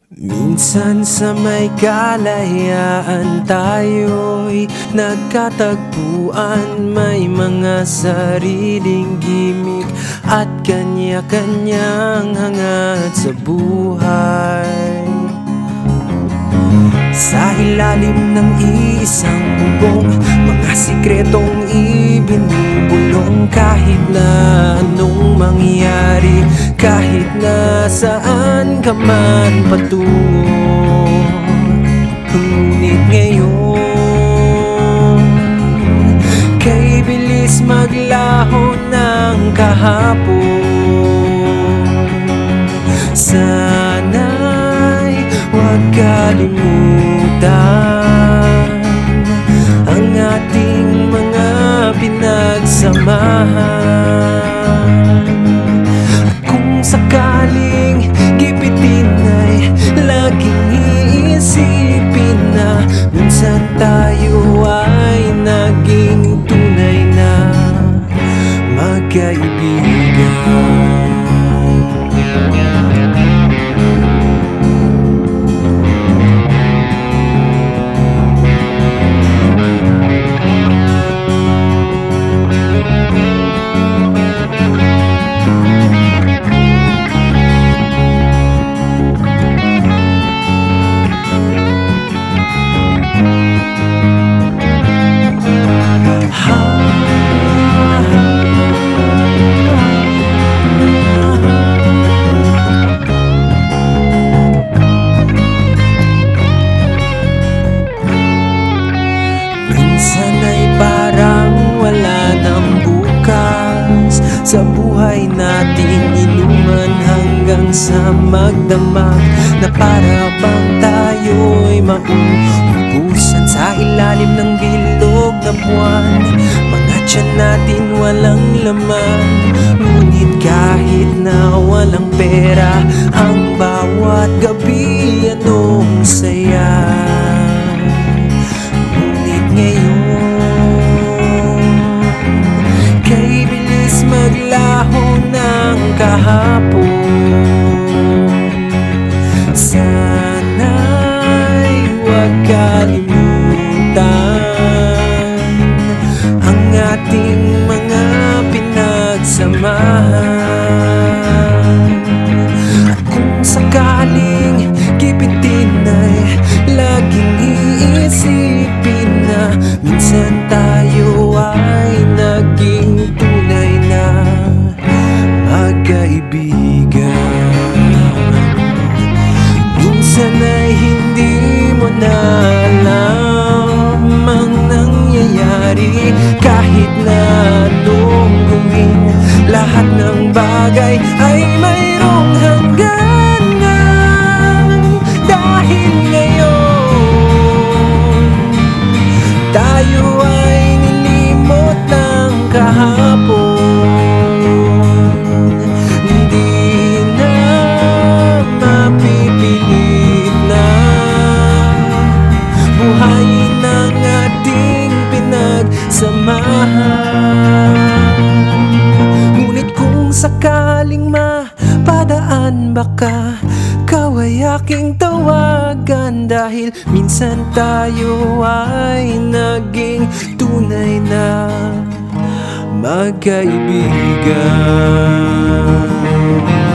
Minsan sa may kalayaan tayo'y nagkatagpuan. May mga sariling gimik at kanya-kanyang hangad sa buhay. Sa ilalim ng isang bubong, mga sikretong ibinubulong. Kahit na anong mangyari, kahit na saan ka man patungo. Ngunit ngayon, kay bilis maglaho ng kahapon. Sana'y huwag kalimutan ang ating mga pinagsamahan. At kung sakaling gipitin ay laging iisipin na minsan tayo ay naging tunay na magkaibigan. Minsan ay parang wala nang bukas sa buhay natin, inuman hanggang sa magdamag, na para bang tayo'y mauubusan sa ilalim ng bilog na buwan. Mga tiyan natin walang laman, ngunit kahit na walang pera, ang bawat gabi anong saya. Maglaho ng kahapon. Sana'y huwag kalimutan ang ating mga pinagsamahan. At kung sakaling gipitin ay laging iisipin na minsan tayo ay naging tunay na magkaibigan. Minsan ay hindi mo na alam ang nangyayari, kahit na anong gawin, lahat ng bagay ay mayroong hangganan. Dahil ngayon tayo ay nilimot ng kahapon. Hindi na mapipilit na buhayin ang ating pinagsamahan. Ngunit kung sakaling mapadaan, baka ikaw ay aking tawagan, dahil minsan tayo ay naging tunay na magkaibigan.